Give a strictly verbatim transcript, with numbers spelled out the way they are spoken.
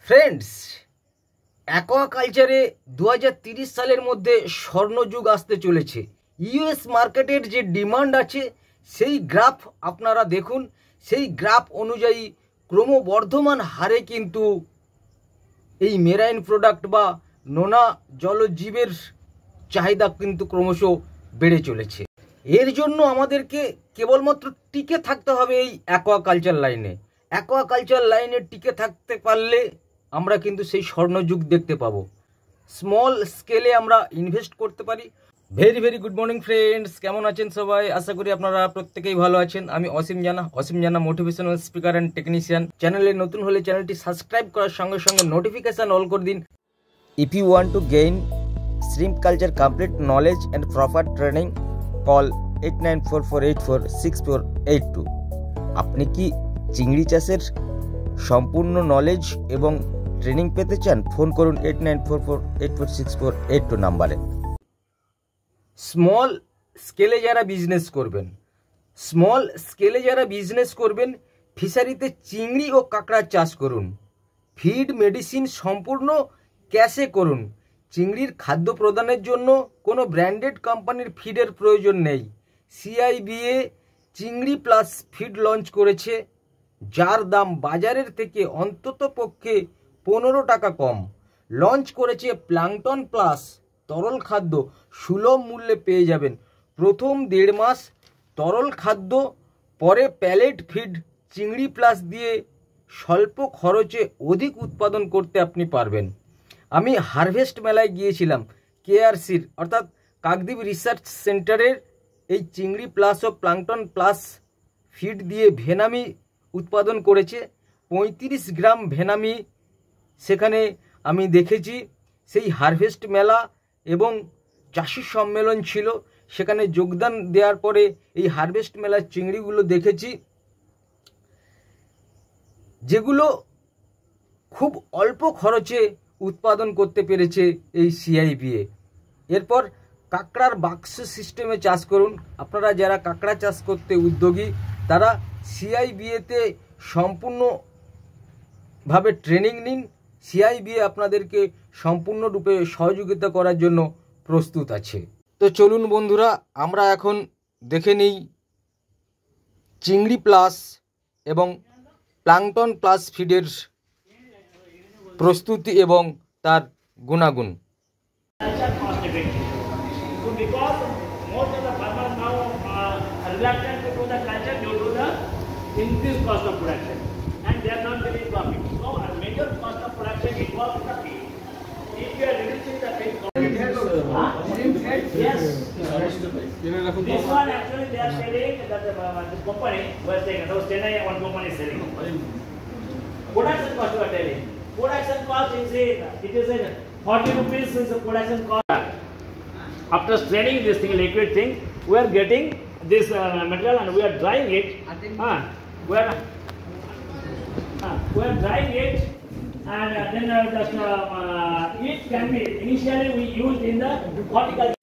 Friends, অ্যাকোয়াকালচারে দু হাজার তিরিশ সালের মধ্যে স্বর্ণযুগ আসতে চলেছে। ইউএস মার্কেটের যে ডিমান্ড আছে সেই গ্রাফ আপনারা দেখুন। সেই গ্রাফ অনুযায়ী ক্রমবর্ধমান হারে কিন্তু এই মেরাইন প্রোডাক্ট বা নোনা জলজীবের চাহিদা কিন্তু ক্রমশ বেড়ে চলেছে। এর জন্য আমাদেরকে কেবলমাত্র টিকে থাকতে হবে এই অ্যাকোয়াকালচার লাইনে। অ্যাকোয়াকালচার লাইনে টিকে থাকতে পারলে আমরা কিন্তু সেই স্বর্ণযুগ দেখতে পাবো। স্মল স্কেলে আমরা ইনভেস্ট করতে পারি। Very very good morning friends, কেমন আছেন সবাই? আশা করি আপনারা প্রত্যেকেই ভালো আছেন। আমি অসীম জানা, অসীম জানা মোটিভেশনাল স্পিকার অ্যান্ড টেকনিশিয়ান। চ্যানেলে নতুন হলে চ্যানেলটি সাবস্ক্রাইব করার সঙ্গে সঙ্গে নোটিফিকেশান অল করে দিন। If you want to gain shrimp culture complete knowledge and proper training, call eight nine four four eight four six four eight two. আপনি কি চিংড়ি চাষের সম্পূর্ণ নলেজ এবং ট্রেনিং পেতে চান? ফোন করুন eight nine four four eight four six four eight two নাম্বারে। স্মল স্কেলে যারা বিজনেস করবেন, স্মল স্কেলে যারা বিজনেস করবেন ফিশারিতে চিংড়ি ও কাঁকড়া চাষ করুন। ফিড মেডিসিন সম্পূর্ণ ক্যাশে করুন। চিংড়ির খাদ্য প্রদানের জন্য কোনো ব্র্যান্ডেড কোম্পানির ফিডের প্রয়োজন নেই। সিআইবিএ চিংড়ি প্লাস ফিড লঞ্চ করেছে, যার দাম বাজারের থেকে অন্তত পক্ষে পনেরো টাকা কম। লঞ্চ করেছে প্লাঙ্কটন প্লাস তরল খাদ্য, সুলভ মূল্যে পেয়ে যাবেন। প্রথম দেড় মাস তরল খাদ্য, পরে প্যালেট ফিড চিংড়ি প্লাস দিয়ে স্বল্প খরচে অধিক উৎপাদন করতে আপনি পারবেন। আমি হারভেস্ট মেলায় গিয়েছিলাম। কেআরসির অর্থাৎ কাকদ্বীপ রিসার্চ সেন্টারের এই চিংড়ি প্লাস ও প্লাঙ্কটন প্লাস ফিড দিয়ে ভেনামি উৎপাদন করেছে। পঁয়ত্রিশ গ্রাম ভেনামি সেখানে আমি দেখেছি। সেই হারভেস্ট মেলা এবং চাষি সম্মেলন ছিল, সেখানে যোগদান দেওয়ার পরে এই হারভেস্ট মেলার চিংড়িগুলো দেখেছি, যেগুলো খুব অল্প খরচে উৎপাদন করতে পেরেছে এই সিআইবিএ। এরপর কাঁকড়ার বাক্স সিস্টেমে চাষ করুন। আপনারা যারা কাঁকড়া চাষ করতে উদ্যোগী তারা সিআইবিএতে সম্পূর্ণভাবে ট্রেনিং নিন। সিআইবিএ আপনাদেরকে সম্পূর্ণরূপে সহযোগিতা করার জন্য প্রস্তুত আছে। তো চলুন বন্ধুরা, আমরা এখন দেখে নিই চিংড়ি প্লাস এবং প্লাঙ্কটন প্লাস ফিডের প্রস্তুতি এবং তার গুণাগুণ। Increased cost of production, and they are not getting profit. So a major cost of production involves the feed. If you are reducing the feed cost, yes. This one actually they are selling that the, uh, the company was saying those Chennai one company is selling. Production cost you are telling. Production cost is a, it is a forty rupees is the production cost. After straining this thing, liquid thing, we are getting this uh, material and we are drying it. Uh, we are uh, we are drying it, and uh, then uh, just, uh, uh, it can be initially we used in the horticulture.